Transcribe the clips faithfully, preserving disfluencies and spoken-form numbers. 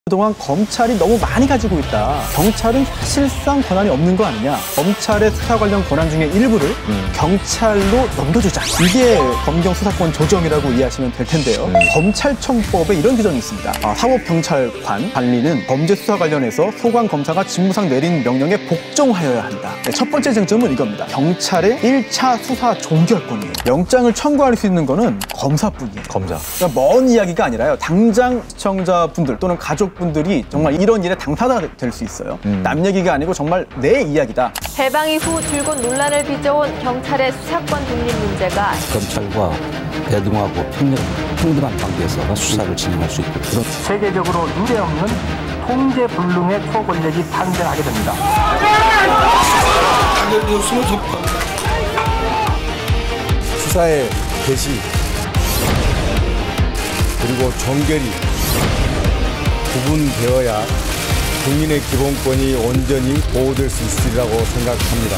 그동안 검찰이 너무 많이 가지고 있다. 경찰은 사실상 권한이 없는 거 아니냐. 검찰의 수사 관련 권한 중에 일부를 음. 경찰로 넘겨주자. 이게 검경 수사권 조정이라고 이해하시면 될 텐데요. 음. 검찰청법에 이런 규정이 있습니다. 아, 사법경찰관 관리는 범죄 수사 관련해서 소관검사가 직무상 내린 명령에 복종하여야 한다. 네, 첫 번째 쟁점은 이겁니다. 경찰의 일 차 수사 종결권이에요. 영장을 청구할 수 있는 거는 검사뿐이에요. 검사. 그러니까 먼 이야기가 아니라요. 당장 시청자분들 또는 가족 분들이 정말 이런 일에 당사자가 될 수 있어요. 음. 남 얘기가 아니고 정말 내 이야기다. 해방 이후 줄곧 논란을 빚어온 경찰의 수사권 독립 문제가 검찰과 대등하고 평등, 평등한 관계에서 수사를 진행할 수 있고 그런 세계적으로 유례없는 통제 불능의 초권력이 탄생하게 됩니다. 수사의 개시 그리고 종결이 구분되어야 국민의 기본권이 온전히 보호될 수 있으리라고 생각합니다.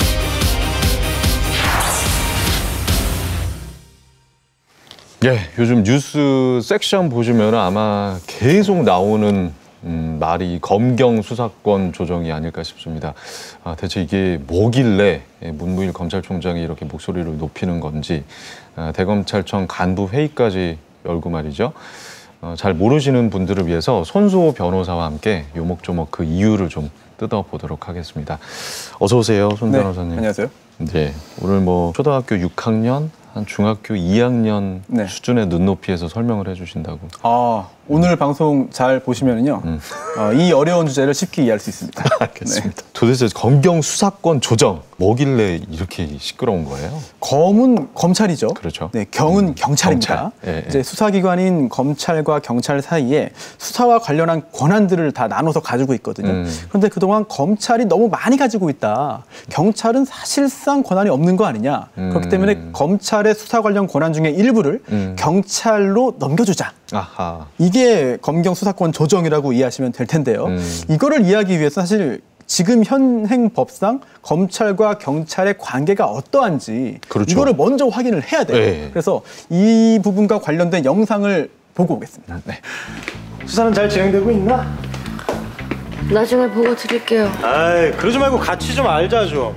예, 요즘 뉴스 섹션 보시면 아마 계속 나오는 음, 말이 검경 수사권 조정이 아닐까 싶습니다. 아, 대체 이게 뭐길래 문무일 검찰총장이 이렇게 목소리를 높이는 건지 아, 대검찰청 간부 회의까지 열고 말이죠. 어, 잘 모르시는 분들을 위해서 손수호 변호사와 함께 요목조목 그 이유를 좀 뜯어보도록 하겠습니다. 어서 오세요, 손 네, 변호사님. 안녕하세요. 네, 오늘 뭐 초등학교 육 학년, 한 중학교 이 학년 네. 수준의 눈높이에서 설명을 해주신다고. 아, 오늘 음. 방송 잘 보시면요, 음. 어, 이 어려운 주제를 쉽게 이해할 수 있습니다. 알겠습니다. 네. 도대체 검경 수사권 조정 뭐길래 이렇게 시끄러운 거예요? 검은 검찰이죠. 그렇죠. 네, 경은 음, 경찰입니다. 경찰. 예, 이제 예. 수사기관인 검찰과 경찰 사이에 수사와 관련한 권한들을 다 나눠서 가지고 있거든요. 음. 그런데 그동안 검찰이 너무 많이 가지고 있다. 경찰은 사실상 권한이 없는 거 아니냐. 음. 그렇기 때문에 검찰의 수사 관련 권한 중에 일부를 음. 경찰로 넘겨주자. 아하. 이게 검경 수사권 조정이라고 이해하시면 될 텐데요. 음. 이거를 이해하기 위해서 사실 지금 현행 법상 검찰과 경찰의 관계가 어떠한지 그렇죠. 이거를 먼저 확인을 해야 돼요. 네. 그래서 이 부분과 관련된 영상을 보고 오겠습니다. 네. 수사는 잘 진행되고 있나? 나중에 보고 드릴게요. 아이, 그러지 말고 같이 좀 알자 좀.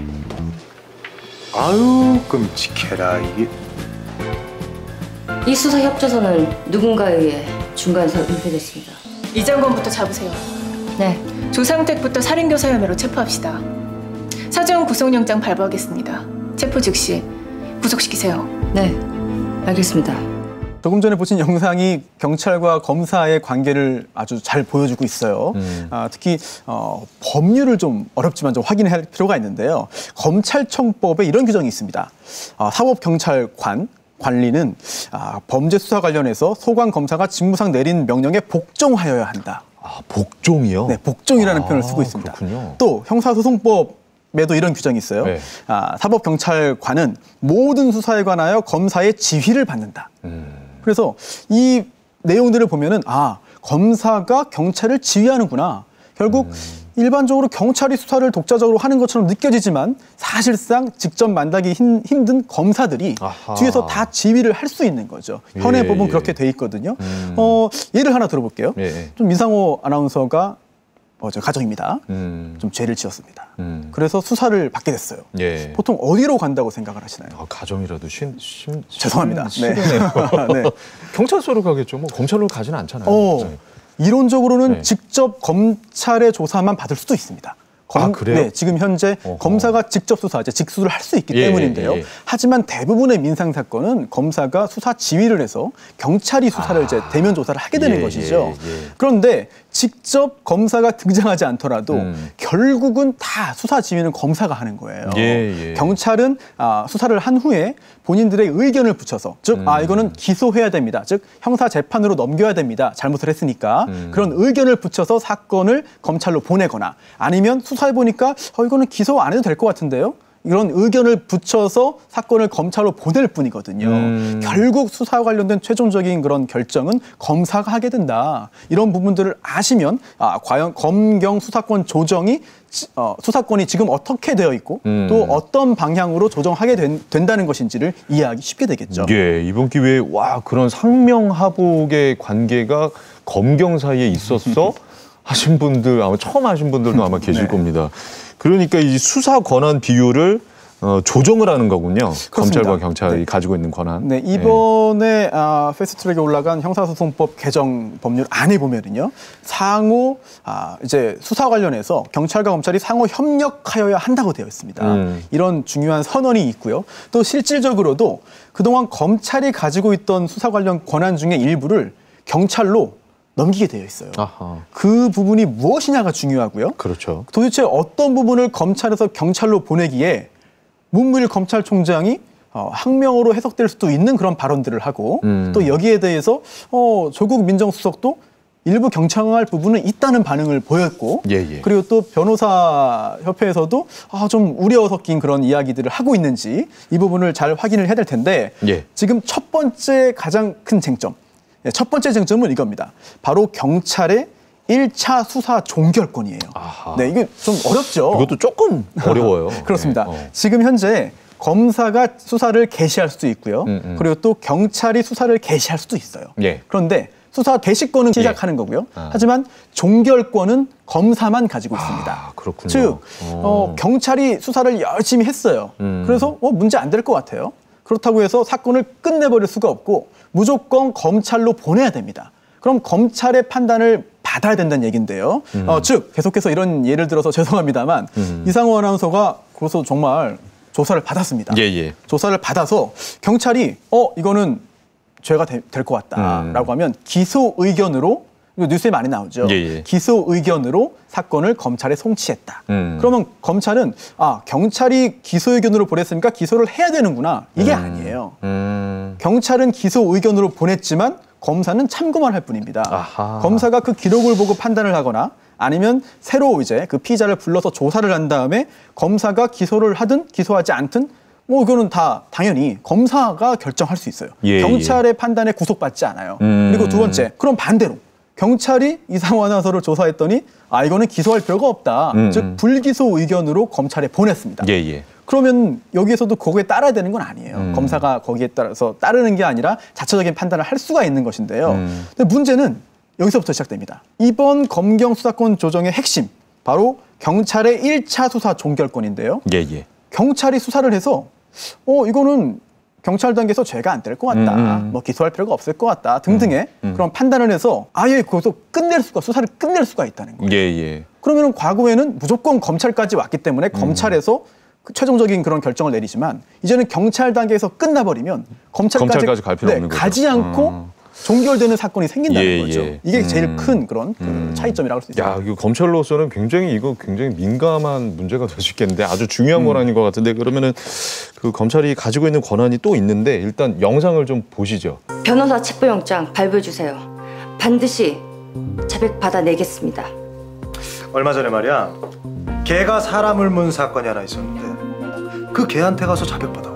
아유, 끔찍해라 이게. 이 수사 협조서는 누군가에 의해 중간에서 은폐됐습니다. 이장관부터 잡으세요. 네. 조상택부터 살인교사 혐의로 체포합시다. 사전 구속영장 발부하겠습니다. 체포 즉시 구속시키세요. 네, 알겠습니다. 조금 전에 보신 영상이 경찰과 검사의 관계를 아주 잘 보여주고 있어요. 음. 아, 특히 어, 법률을 좀 어렵지만 좀 확인할 필요가 있는데요. 검찰청법에 이런 규정이 있습니다. 아, 사법경찰관 관리는 아, 범죄 수사 관련해서 소관검사가 직무상 내린 명령에 복종하여야 한다. 아, 복종이요? 네, 복종이라는 아, 표현을 쓰고 있습니다. 그렇군요. 또 형사소송법에도 이런 규정이 있어요. 네. 아, 사법경찰관은 모든 수사에 관하여 검사의 지휘를 받는다. 음. 그래서 이 내용들을 보면은 아, 검사가 경찰을 지휘하는구나. 결국 음. 일반적으로 경찰이 수사를 독자적으로 하는 것처럼 느껴지지만 사실상 직접 만나기 힘, 힘든 검사들이 아하. 뒤에서 다 지휘를 할 수 있는 거죠. 현행 예, 법은 예. 그렇게 돼 있거든요. 음. 어, 예를 하나 들어볼게요. 예. 좀 이상호 아나운서가 어, 저 가정입니다. 음. 좀 죄를 지었습니다. 음. 그래서 수사를 받게 됐어요. 예. 보통 어디로 간다고 생각을 하시나요? 아, 가정이라도 쉰, 쉰, 죄송합니다. 쉰, 네. 네. 경찰서로 가겠죠. 뭐 검찰로 가지는 않잖아요. 어. 네. 이론적으로는 네. 직접 검찰의 조사만 받을 수도 있습니다. 검, 아, 그래요? 네, 지금 현재 어허. 검사가 직접 수사, 이제 직수를 할 수 있기 예, 때문인데요. 예. 하지만 대부분의 민상 사건은 검사가 수사 지휘를 해서 경찰이 수사를 아. 이제 대면 조사를 하게 되는 예, 것이죠. 예, 예. 그런데 직접 검사가 등장하지 않더라도 음. 결국은 다 수사 지휘는 검사가 하는 거예요. 예, 예. 경찰은 아, 수사를 한 후에 본인들의 의견을 붙여서 즉, 음. 아, 이거는 기소해야 됩니다. 즉, 형사 재판으로 넘겨야 됩니다. 잘못을 했으니까. 음. 그런 의견을 붙여서 사건을 검찰로 보내거나 아니면 수사해보니까 어, 이거는 기소 안 해도 될 것 같은데요. 이런 의견을 붙여서 사건을 검찰로 보낼 뿐이거든요. 음. 결국 수사와 관련된 최종적인 그런 결정은 검사가 하게 된다. 이런 부분들을 아시면 아, 과연 검경 수사권 조정이 어, 수사권이 지금 어떻게 되어 있고 음. 또 어떤 방향으로 조정하게 된, 된다는 것인지를 이해하기 쉽게 되겠죠. 예, 이번 기회에 와 그런 상명하복의 관계가 검경 사이에 있었어 하신 분들 아마 처음 하신 분들도 아마 계실 네. 겁니다. 그러니까 이 수사 권한 비율을 어, 조정을 하는 거군요. 그렇습니다. 검찰과 경찰이 네. 가지고 있는 권한. 네, 이번에 네. 아, 패스트트랙에 올라간 형사소송법 개정 법률 안에 보면은요, 상호 아, 이제 수사 관련해서 경찰과 검찰이 상호 협력하여야 한다고 되어 있습니다. 음. 이런 중요한 선언이 있고요. 또 실질적으로도 그동안 검찰이 가지고 있던 수사 관련 권한 중에 일부를 경찰로 넘기게 되어 있어요. 아하. 그 부분이 무엇이냐가 중요하고요. 그렇죠. 도대체 어떤 부분을 검찰에서 경찰로 보내기에 문무일 검찰총장이 어, 항명으로 해석될 수도 있는 그런 발언들을 하고 음. 또 여기에 대해서 어, 조국 민정수석도 일부 경청할 부분은 있다는 반응을 보였고 예, 예. 그리고 또 변호사 협회에서도 아, 좀 우려 섞인 그런 이야기들을 하고 있는지 이 부분을 잘 확인을 해야 될 텐데 예. 지금 첫 번째 가장 큰 쟁점, 첫 번째 쟁점은 이겁니다. 바로 경찰의 일 차 수사 종결권이에요. 아하. 네, 이게 좀 어렵죠. 이것도 조금 어려워요. 그렇습니다. 네, 어. 지금 현재 검사가 수사를 개시할 수도 있고요. 음, 음. 그리고 또 경찰이 수사를 개시할 수도 있어요. 예. 그런데 수사 개시권은 시작하는 거고요. 아. 하지만 종결권은 검사만 가지고 있습니다. 아, 그렇군요. 즉 어, 경찰이 수사를 열심히 했어요. 음. 그래서 어, 문제 안 될 것 같아요. 그렇다고 해서 사건을 끝내버릴 수가 없고 무조건 검찰로 보내야 됩니다. 그럼 검찰의 판단을 받아야 된다는 얘기인데요. 음. 어, 즉 계속해서 이런 예를 들어서 죄송합니다만 음. 이상호 아나운서가 그래서 정말 조사를 받았습니다. 예, 예. 조사를 받아서 경찰이 어 이거는 죄가 될 것 같다라고 음. 하면 기소 의견으로 이거 뉴스에 많이 나오죠. 예, 예. 기소 의견으로 사건을 검찰에 송치했다. 음. 그러면 검찰은 아 경찰이 기소 의견으로 보냈으니까 기소를 해야 되는구나. 이게 음. 아니에요. 음. 경찰은 기소 의견으로 보냈지만 검사는 참고만 할 뿐입니다. 아하. 검사가 그 기록을 보고 판단을 하거나 아니면 새로 이제 그 피의자를 불러서 조사를 한 다음에 검사가 기소를 하든 기소하지 않든 뭐 이거는 다 당연히 검사가 결정할 수 있어요. 예, 경찰의 판단에 구속받지 않아요. 음. 그리고 두 번째, 그럼 반대로 경찰이 이상호 아나운서를 조사했더니 아 이거는 기소할 필요가 없다. 음, 즉 음. 불기소 의견으로 검찰에 보냈습니다. 예, 예. 그러면 여기에서도 거기에 따라야 되는 건 아니에요. 음. 검사가 거기에 따라서 따르는 게 아니라 자체적인 판단을 할 수가 있는 것인데요. 음. 근데 문제는 여기서부터 시작됩니다. 이번 검경 수사권 조정의 핵심, 바로 경찰의 일 차 수사 종결권인데요. 예, 예. 경찰이 수사를 해서 어 이거는 경찰 단계에서 죄가 안 될 것 같다. 음, 음. 뭐 기소할 필요가 없을 것 같다. 등등의 음. 그런 판단을 해서 아예 거기서 끝낼 수가 수사를 끝낼 수가 있다는 거예요. 예, 예. 그러면 과거에는 무조건 검찰까지 왔기 때문에 검찰에서 그 최종적인 그런 결정을 내리지만 이제는 경찰 단계에서 끝나버리면 검찰까지, 검찰까지 갈 필요 네, 없는 거죠. 가지 않고 음. 종결되는 사건이 생긴다는 예, 거죠. 예. 이게 음. 제일 큰 그런 그 음. 차이점이라고 할 수 있어요. 야, 이거 검찰로서는 굉장히 이거 굉장히 민감한 문제가 될 수 있겠는데 아주 중요한 음. 권한인 것 같은데 그러면은 그 검찰이 가지고 있는 권한이 또 있는데 일단 영상을 좀 보시죠. 변호사 체포영장 발부해주세요. 반드시 자백 받아내겠습니다. 얼마 전에 말이야 개가 사람을 문 사건이 하나 있었는데 그 개한테 가서 자백 받아와.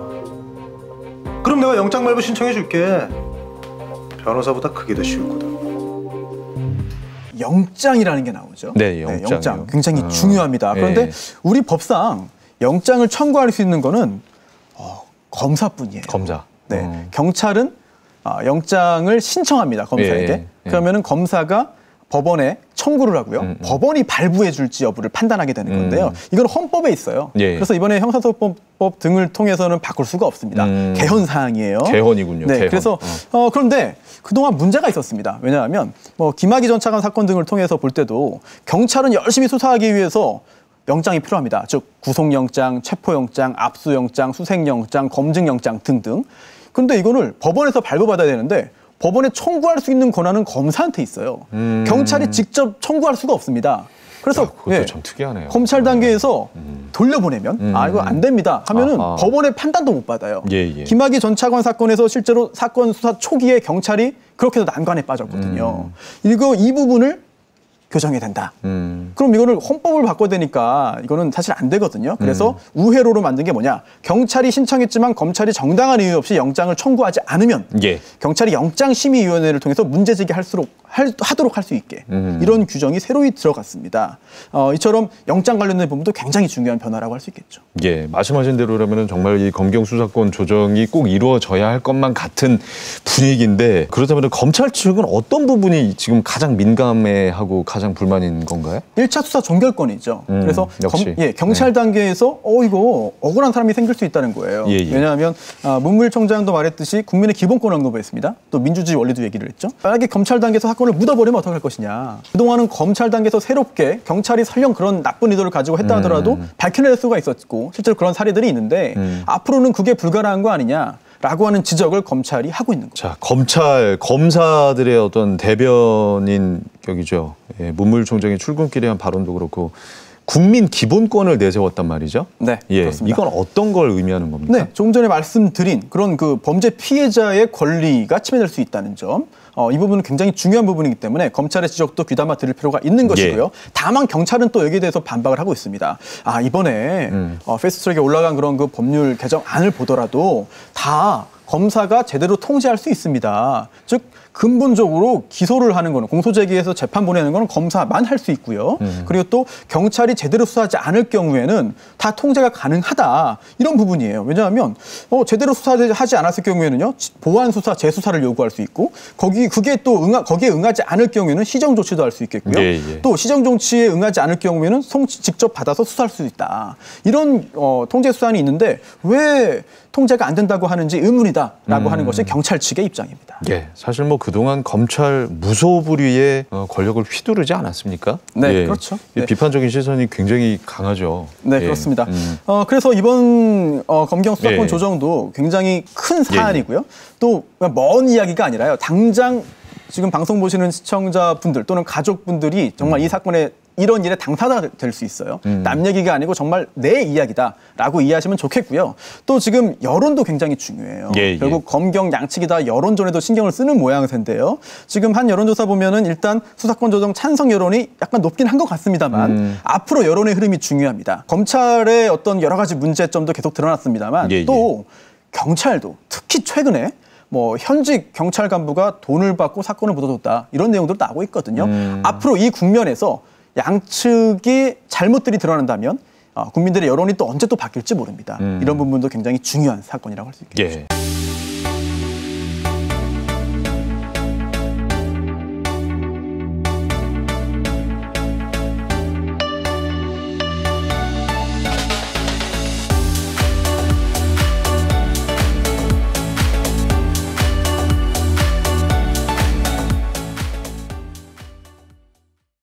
그럼 내가 영장 발부 신청해 줄게. 변호사보다 그게 더 쉬웠거든. 영장이라는 게 나오죠. 네, 영장이요. 영장 굉장히 아, 중요합니다. 그런데 예. 우리 법상 영장을 청구할 수 있는 거는 어, 검사뿐이에요. 검사. 네, 어. 경찰은 어, 영장을 신청합니다. 검사에게. 예, 예. 그러면은 검사가 법원에 청구를 하고요. 음, 음. 법원이 발부해 줄지 여부를 판단하게 되는 건데요. 음. 이건 헌법에 있어요. 예. 그래서 이번에 형사소송법 등을 통해서는 바꿀 수가 없습니다. 음. 개헌 사항이에요. 개헌이군요. 네, 개헌. 그래서 어, 그런데 그동안 문제가 있었습니다. 왜냐하면 뭐 김학의 전 차관 사건 등을 통해서 볼 때도 경찰은 열심히 수사하기 위해서 영장이 필요합니다. 즉 구속영장, 체포영장, 압수영장, 수색영장, 검증영장 등등. 그런데 이거를 법원에서 발부받아야 되는데 법원에 청구할 수 있는 권한은 검사한테 있어요. 음. 경찰이 직접 청구할 수가 없습니다. 그래서 야, 그것도 예, 참 특이하네요. 검찰 단계에서 음. 돌려보내면 음. 아 이거 안 됩니다 하면은 아하. 법원의 판단도 못 받아요. 예, 예. 김학의 전 차관 사건에서 실제로 사건 수사 초기에 경찰이 그렇게 해서 난관에 빠졌거든요. 이거 이 부분을 교정해야 된다. 음. 그럼 이거를 헌법을 바꿔야 되니까 이거는 사실 안 되거든요. 그래서 음. 우회로로 만든 게 뭐냐. 경찰이 신청했지만 검찰이 정당한 이유 없이 영장을 청구하지 않으면 예. 경찰이 영장심의위원회를 통해서 문제제기할 수록 할, 하도록 할 수 있게 음. 이런 규정이 새로이 들어갔습니다. 어, 이처럼 영장 관련된 부분도 굉장히 중요한 변화라고 할 수 있겠죠. 예, 말씀하신 대로라면 정말 이 검경 수사권 조정이 꼭 이루어져야 할 것만 같은 분위기인데 그렇다면 검찰 측은 어떤 부분이 지금 가장 민감해하고 가장 불만인 건가요? 일 차 수사 종결권이죠. 음, 그래서 역시. 검, 예, 경찰 네. 단계에서 어 이거 억울한 사람이 생길 수 있다는 거예요. 예, 예. 왜냐하면 아, 문무일 총장도 말했듯이 국민의 기본권 언급했습니다. 또 민주주의 원리도 얘기를 했죠. 만약에 검찰 단계에서 사건을 묻어버리면 어떡할 것이냐. 그동안은 검찰 단계에서 새롭게 경찰이 설령 그런 나쁜 의도를 가지고 했다 하더라도 음. 밝혀낼 수가 있었고 실제로 그런 사례들이 있는데 음. 앞으로는 그게 불가능한 거 아니냐라고 하는 지적을 검찰이 하고 있는 거죠. 자, 검찰 검사들의 어떤 대변인 격이죠. 예, 문무일 총장의 출근길에 한 발언도 그렇고 국민 기본권을 내세웠단 말이죠. 네, 예, 그렇습니다. 이건 어떤 걸 의미하는 겁니까? 네, 조금 전에 말씀드린 그런 그 범죄 피해자의 권리가 침해될 수 있다는 점, 어, 이 부분은 굉장히 중요한 부분이기 때문에 검찰의 지적도 귀담아 들을 필요가 있는 것이고요. 예. 다만 경찰은 또 여기에 대해서 반박을 하고 있습니다. 아 이번에 음. 어, 패스트트랙에 올라간 그런 그 법률 개정안을 보더라도 다 검사가 제대로 통제할 수 있습니다. 즉 근본적으로 기소를 하는 거는 공소제기해서 재판 보내는 거는 검사만 할 수 있고요. 음. 그리고 또 경찰이 제대로 수사하지 않을 경우에는 다 통제가 가능하다 이런 부분이에요. 왜냐하면 어, 제대로 수사하지 않았을 경우에는요 보완 수사, 재수사를 요구할 수 있고 거기 그게 또 응하, 거기에 응하지 않을 경우에는 시정 조치도 할 수 있겠고요. 예, 예. 또 시정 조치에 응하지 않을 경우에는 송 직접 받아서 수사할 수 있다. 이런 어, 통제 수단이 있는데 왜 통제가 안 된다고 하는지 의문이다라고 음. 하는 것이 경찰 측의 입장입니다. 예, 사실 뭐 그동안 검찰 무소불위의 어, 권력을 휘두르지 않았습니까? 네, 예, 그렇죠. 이 네. 비판적인 시선이 굉장히 강하죠. 네, 예. 그렇습니다. 음. 어, 그래서 이번 어, 검경 수사권 예. 조정도 굉장히 큰 사안이고요. 또 먼 이야기가 아니라요. 당장 지금 방송 보시는 시청자분들 또는 가족분들이 정말 음. 이 사건에 이런 일에 당사자가 될 수 있어요. 음. 남 얘기가 아니고 정말 내 이야기다라고 이해하시면 좋겠고요. 또 지금 여론도 굉장히 중요해요. 예, 예. 결국 검경 양측이다 여론전에도 신경을 쓰는 모양새인데요. 지금 한 여론조사 보면은 일단 수사권 조정 찬성 여론이 약간 높긴 한 것 같습니다만 음. 앞으로 여론의 흐름이 중요합니다. 검찰의 어떤 여러 가지 문제점도 계속 드러났습니다만 예, 예. 또 경찰도 특히 최근에 뭐 현직 경찰 간부가 돈을 받고 사건을 묻어뒀다 이런 내용들도 나오고 있거든요. 음. 앞으로 이 국면에서 양측의 잘못들이 드러난다면 어, 국민들의 여론이 또 언제 또 바뀔지 모릅니다. 음. 이런 부분도 굉장히 중요한 사건이라고 할 수 있겠죠. 예.